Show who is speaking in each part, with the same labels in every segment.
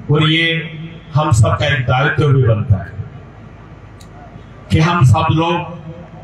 Speaker 1: और ये हम सबका एक दायित्व भी बनता है कि हम सब लोग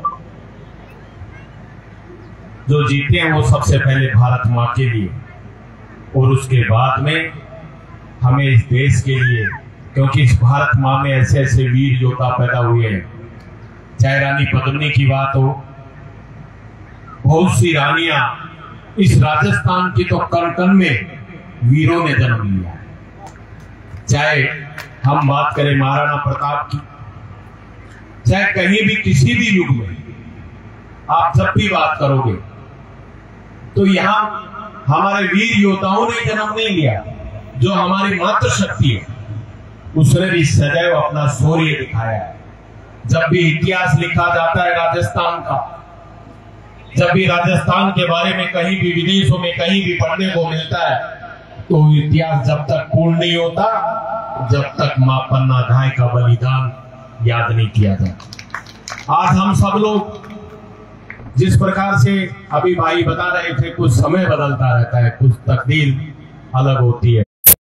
Speaker 1: जो जीते हैं वो सबसे पहले भारत माँ के लिए और उसके बाद में हमें इस देश के लिए, क्योंकि इस भारत माँ में ऐसे ऐसे वीर योद्धा पैदा हुए हैं। चाहे रानी पद्मिनी की बात हो, बहुत सी रानियां इस राजस्थान की तो कण कण में वीरों ने जन्म लिया। चाहे हम बात करें महाराणा प्रताप की, चाहे कहीं भी किसी भी युग में आप जब भी बात करोगे तो यहां हमारे वीर योद्धाओं ने जन्म नहीं लिया। जो हमारी मातृशक्ति है उसने भी सदैव अपना शौर्य दिखाया है। जब भी इतिहास लिखा जाता है राजस्थान का, जब भी राजस्थान के बारे में कहीं भी विदेशों में कहीं भी पढ़ने को मिलता है, तो इतिहास जब तक पूर्ण नहीं होता जब तक मां पन्ना धाय का बलिदान याद नहीं किया जाता। आज हम सब लोग जिस प्रकार से अभी भाई बता रहे थे, कुछ समय बदलता रहता है, कुछ तकदीर अलग होती है,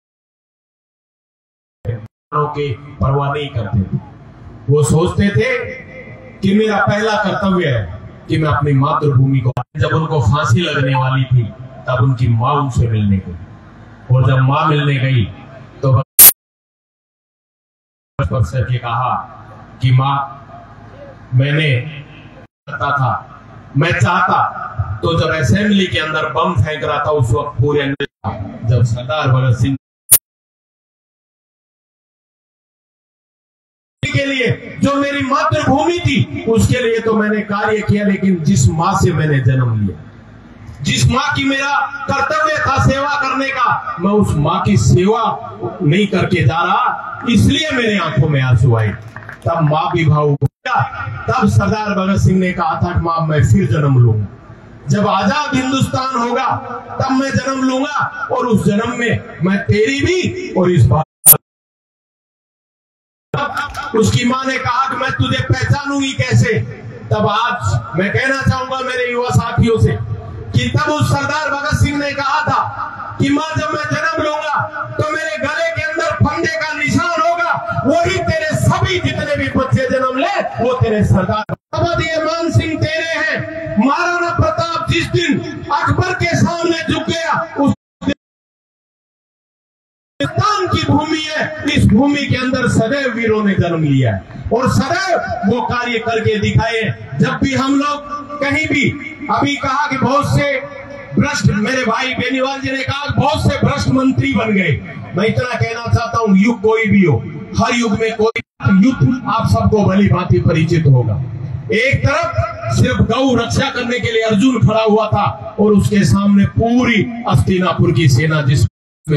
Speaker 1: के परवाह नहीं करते थे। वो सोचते थे कि मेरा पहला कर्तव्य है कि मैं अपनी मातृभूमि को, जब उनको फांसी लगने वाली थी तब उनकी मां उनसे मिलने गई, और जब मां मिलने गई तो के कहा कि मां, मैंने करता था, मैं चाहता तो जब असेंबली के अंदर बम फेंक रहा था उस वक्त पूरे, जब सरदार भगत सिंह के लिए जो मेरी मातृभूमि थी उसके लिए तो मैंने कार्य किया, लेकिन जिस मां से मैंने जन्म लिया, जिस मां की मेरा कर्तव्य था सेवा करने का, मैं उस मां की सेवा नहीं करके जा रहा, इसलिए मेरे आंखों में आंसू आए। तब मां भी भावुक हो गया। तब सरदार भगत सिंह ने कहा था कि मां, मैं फिर जन्म लूंगा, जब आजाद हिंदुस्तान होगा तब मैं जन्म लूंगा, और उस जन्म में मैं तेरी भी और इस बात। उसकी मां ने कहा कि मैं तुझे पहचानूंगी कैसे। तब आज मैं कहना चाहूंगा मेरे युवा साथियों से कि तब उस सरदार भगत सिंह ने कहा था कि मां, जब मैं जन्म लूंगा तो मेरे गले के अंदर फंदे का निशान होगा, वही तेरे सभी जितने भी बच्चे जन्म ले वो तेरे सरदार। ये मान सिंह तेरे हैं। महाराणा प्रताप जिस दिन अकबर के सामने झुक गया, उस हिंदुस्तान की भूमि है, इस भूमि के अंदर सदैव वीरों ने जन्म लिया है और सदैव वो कार्य करके दिखाए। जब भी हम लोग कहीं भी, अभी कहा कि बहुत से भ्रष्ट, मेरे भाई बेनीवाल जी ने कहा बहुत से भ्रष्ट मंत्री बन गए। मैं इतना कहना चाहता हूं, युग कोई भी हो, हर युग में कोई युद्ध आप सबको भली भांति परिचित होगा। एक तरफ सिर्फ गौ रक्षा करने के लिए अर्जुन खड़ा हुआ था और उसके सामने पूरी हस्तिनापुर की सेना, जिस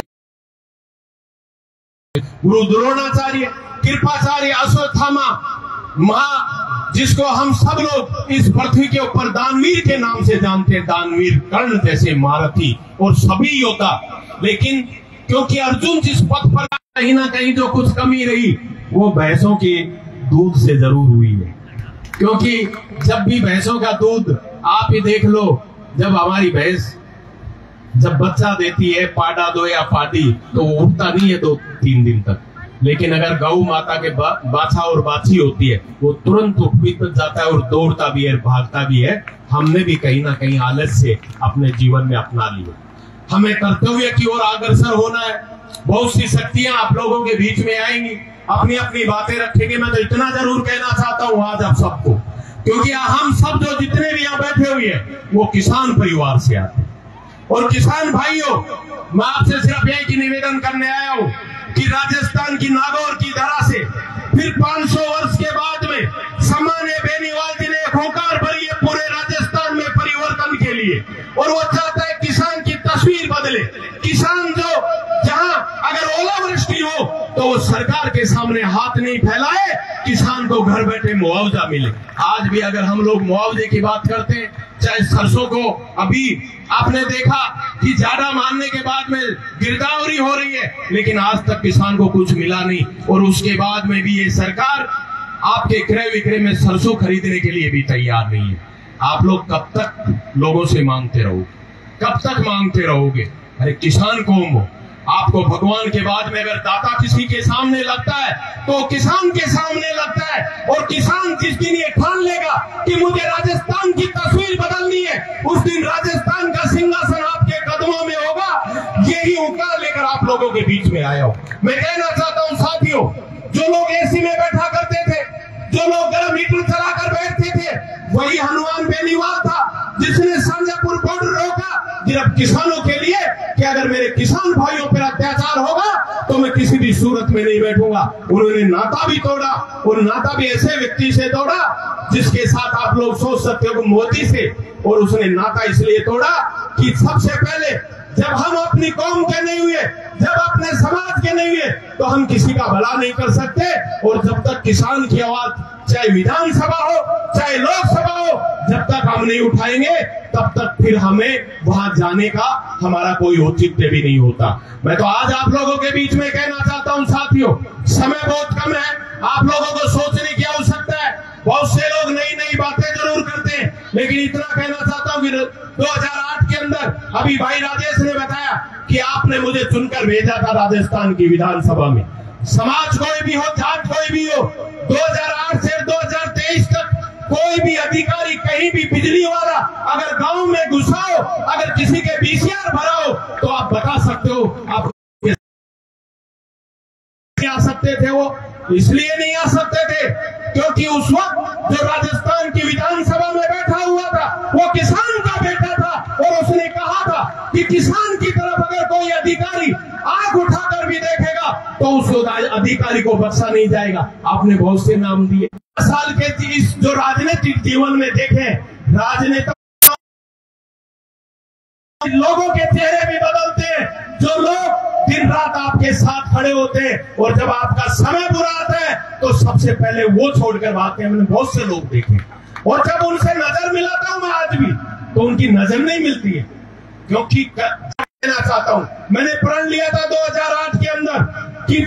Speaker 1: गुरु द्रोणाचार्य, कृपाचार्य, अश्वत्थामा, जिसको हम सब लोग इस पृथ्वी के ऊपर दानवीर के नाम से जानते हैं, दानवीर कर्ण जैसे महारथी और सभी योद्धा। लेकिन क्योंकि अर्जुन जिस पथ पर कहीं ना कहीं जो कुछ कमी रही वो भैंसों के दूध से जरूर हुई है। क्योंकि जब भी भैंसों का दूध, आप ही देख लो, जब हमारी भैंस जब बच्चा देती है, पाडा दो या पाडी, तो वो उठता नहीं है 2-3 दिन तक। लेकिन अगर गौ माता के बाछा और बाछी होती है, वो तुरंत उठ भी जाता है और दौड़ता भी है, भागता भी है। हमने भी कहीं ना कहीं आलस्य अपने जीवन में अपना लिया। हमें कर्तव्य की ओर अग्रसर होना है। बहुत सी शक्तियां आप लोगों के बीच में आएंगी, अपनी अपनी बातें रखेंगे। मैं तो इतना जरूर कहना चाहता हूं आज आप सबको, क्योंकि हम सब जो जितने भी यहाँ बैठे हुए हैं वो किसान परिवार से आते हैं। और किसान भाइयों, मैं आपसे सिर्फ यही निवेदन करने आया हूं कि राजस्थान की नागौर की धरा से फिर 500 वर्ष के बाद में सामान्य बेनीवाल जी ने एक होकार भरी है पूरे राजस्थान में परिवर्तन के लिए, और वो चाहता है किसान की तस्वीर बदले। किसान जो जहां अगर ओलावृष्टि हो तो वो सरकार के सामने हाथ नहीं फैलाए, किसान को घर बैठे मुआवजा मिले। आज भी अगर हम लोग मुआवजे की बात करते हैं, चाहे सरसों को अभी आपने देखा कि ज्यादा मानने के बाद में गिरदावरी हो रही है, लेकिन आज तक किसान को कुछ मिला नहीं। और उसके बाद में भी ये सरकार आपके क्रय विक्रय में सरसों खरीदने के लिए भी तैयार नहीं है। आप लोग कब तक लोगों से मांगते रहोगे, कब तक मांगते रहोगे? अरे किसान कौम हो, आपको भगवान के बाद में अगर दाता किसी के सामने लगता है तो किसान के सामने लगता है। और किसान जिस दिन ये ठान लेगा कि मुझे राजस्थान की तस्वीर बदलनी है, उस दिन राजस्थान का सिंहासन आपके कदमों में होगा। यही उकार लेकर आप लोगों के बीच में आया हूं। मैं कहना चाहता हूं साथियों, जो लोग एसी में बैठा करते थे, जो लोग गर्म हीटर चलाकर बैठते थे, वही हनुमान बेनीवाल था जिसने शाहजहांपुर बॉर्डर रोका सिर्फ किसानों के लिए कि अगर मेरे किसान भाइयों पर अत्याचार होगा तो मैं किसी भी सूरत में नहीं बैठूंगा। उन्होंने नाता भी तोड़ा, और नाता भी ऐसे व्यक्ति से तोड़ा जिसके साथ आप लोग सोच सकते हो मोदी से। और उसने नाता इसलिए तोड़ा कि सबसे पहले जब हम अपनी कौम के नहीं हुए, जब अपने समाज के नहीं हुए, तो हम किसी का भला नहीं कर सकते। और जब तक किसान की आवाज चाहे विधानसभा हो चाहे लोकसभा हो, जब तक हम नहीं उठाएंगे तब तक फिर हमें वहां जाने का हमारा कोई औचित्य भी नहीं होता। मैं तो आज आप लोगों के बीच में कहना चाहता हूं साथियों, समय बहुत कम है, आप लोगों को सोचने की आवश्यकता है। बहुत से लोग नई नई बातें जरूर करते हैं, लेकिन इतना कहना चाहता हूं कि 2008 के अंदर अभी भाई राजेश ने बताया कि आपने मुझे चुनकर भेजा था राजस्थान की विधानसभा में। समाज कोई भी हो, जात कोई भी हो, 2008 से 2023 तक कोई भी अधिकारी कहीं भी बिजली वाला अगर गांव में घुसा हो, अगर किसी के बीसीआर भरा हो, तो आप बता सकते हो आप नहीं आ सकते थे। वो इसलिए नहीं आ सकते थे क्योंकि उस वक्त जो राजस्थान की विधानसभा में बैठा हुआ था वो किसान का बेटा था, और उसने कहा था कि किसान की तरफ अगर कोई अधिकारी आंख उठाकर भी देखेगा तो उस अधिकारी को बख्शा नहीं जाएगा। आपने बहुत से नाम दिए। साल के इस जो राजनीतिक जीवन में देखें, राजनेता लोगों के चेहरे भी बदलते हैं, जो लोग दिन रात आपके साथ खड़े होते हैं, और जब आपका समय बुरा आता है तो सबसे पहले वो छोड़कर भागते हैं। मैंने बहुत से लोग देखे, और जब उनसे नजर मिलाता हूं मैं आज भी, तो उनकी नजर नहीं मिलती है। क्योंकि कहना चाहता हूं, मैंने प्रण लिया था 2008 के अंदर कि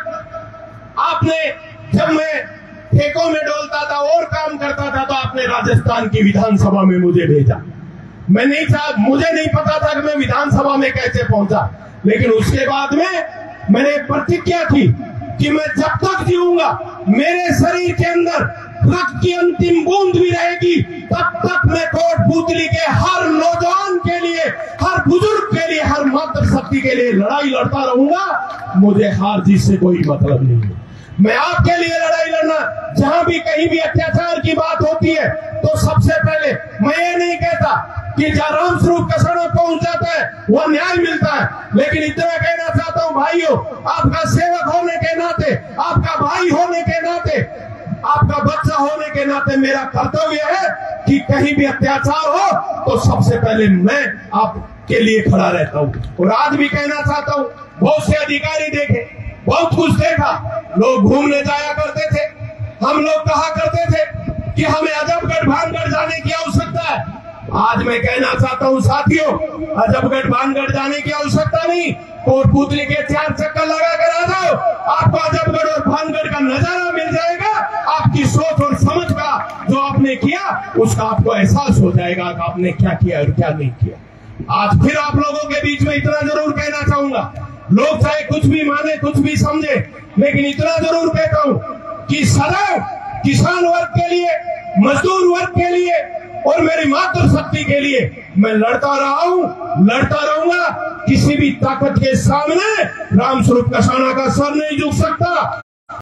Speaker 1: जब मैं ठेकों में डोलता था और काम करता था, तो आपने राजस्थान की विधानसभा में मुझे भेजा। मुझे नहीं पता था कि मैं विधानसभा में कैसे पहुंचा, लेकिन उसके बाद में मैंने प्रतिज्ञा की कि मैं जब तक जीऊंगा, मेरे शरीर के अंदर रक्त की अंतिम बूंद भी रहेगी, तब तक मैं कोटपुतली के हर नौजवान के लिए, हर बुजुर्ग के लिए, हर मातृशक्ति के लिए लड़ाई लड़ता रहूंगा। मुझे हार जीत से कोई मतलब नहीं है। मैं आपके लिए लड़ाई लड़ना, जहां भी कहीं भी अत्याचार की बात होती है तो सबसे पहले मैं ये नहीं कहता कि जहां राम स्वरूप कसाना पहुंच जाता है वह न्याय मिलता है, लेकिन इतना कहना चाहता हूं भाइयों, आपका सेवक होने के नाते, आपका भाई होने के नाते, आपका बच्चा होने के नाते मेरा कर्तव्य है कि कहीं भी अत्याचार हो तो सबसे पहले मैं आपके लिए खड़ा रहता हूं। और आज भी कहना चाहता हूं, बहुत से अधिकारी देखे, बहुत कुछ देखा, लोग घूमने जाया करते थे, हम लोग कहा करते थे कि हमें अजबगढ़ भानगढ़ जाने की आवश्यकता है। आज मैं कहना चाहता हूं साथियों, अजबगढ़ भानगढ़ जाने की आवश्यकता नहीं, कोटपुतली के 4 चक्कर लगा कर आ जाओ, आपको अजबगढ़ और भानगढ़ का नजारा मिल जाएगा। आपकी सोच और समझ का जो आपने किया उसका आपको एहसास हो जाएगा कि आपने क्या किया और क्या नहीं किया। आज फिर आप लोगों के बीच में इतना जरूर कहना चाहूंगा, लोग चाहे कुछ भी माने, कुछ भी समझे, लेकिन इतना जरूर कहता हूं कि सदैव किसान वर्ग के लिए, मजदूर वर्ग के लिए और मेरी मातृशक्ति के लिए मैं लड़ता रहा हूं, लड़ता रहूंगा। किसी भी ताकत के सामने राम स्वरूप कसाना का सर नहीं झुक सकता,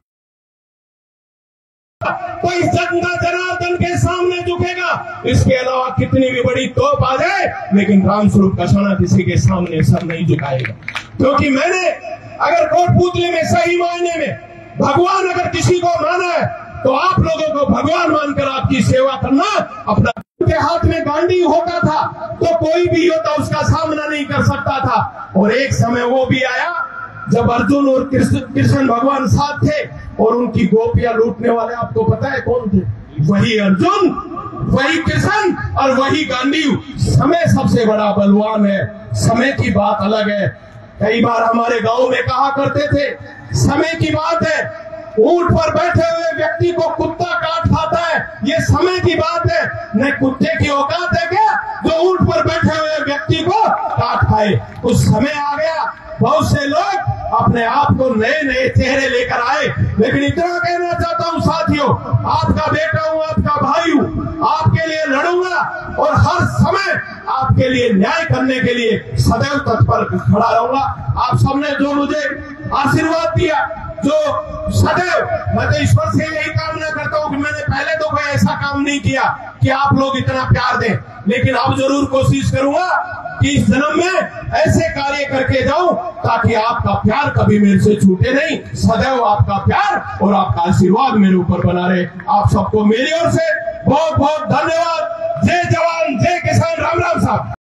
Speaker 1: कोई जनता जनार्दन के सामने झुकेगा। इसके अलावा कितनी भी बड़ी तोप आ जाए, लेकिन राम स्वरूप कसाना किसी के सामने सर नहीं झुकाएगा। क्योंकि मैंने अगर कोटपुतली में सही मायने में भगवान अगर किसी को माना है, तो आप लोगों को भगवान मानकर आपकी सेवा करना अपना। के हाथ में गांडी होता था तो कोई भी होता उसका सामना नहीं कर सकता था। और एक समय वो भी आया जब अर्जुन और कृष्ण भगवान साथ थे, और उनकी गोपियां लूटने वाले आपको पता है कौन थे? वही अर्जुन, वही कृष्ण और वही गांडीव। समय सबसे बड़ा बलवान है, समय की बात अलग है। कई बार हमारे गांव में कहा करते थे, समय की बात है, ऊंट पर बैठे हुए व्यक्ति को कुत्ता काट खाता है, ये समय की बात है। न कुत्ते की औकात है क्या जो ऊंट पर बैठे हुए व्यक्ति को काट खाए? तो समय आ गया बहुत से लोग अपने आप को नए नए चेहरे लेकर आए, लेकिन इतना कहना चाहता हूं साथियों, आपका बेटा हूं, आपका भाई हूं, आपके लिए लड़ूंगा और हर समय आपके लिए न्याय करने के लिए सदैव तत्पर खड़ा रहूंगा। आप सबने जो मुझे आशीर्वाद दिया, जो सदैव, मैं तो ईश्वर से यही कामना करता हूं कि मैंने पहले तो कोई ऐसा काम नहीं किया कि आप लोग इतना प्यार दें, लेकिन अब जरूर कोशिश करूंगा कि इस जन्म में ऐसे कार्य करके जाऊं ताकि आपका प्यार कभी मेरे से छूटे नहीं, सदैव आपका प्यार और आपका आशीर्वाद मेरे ऊपर बना रहे। आप सबको मेरी ओर से बहुत बहुत धन्यवाद। जय जवान, जय किसान, राम राम साहब।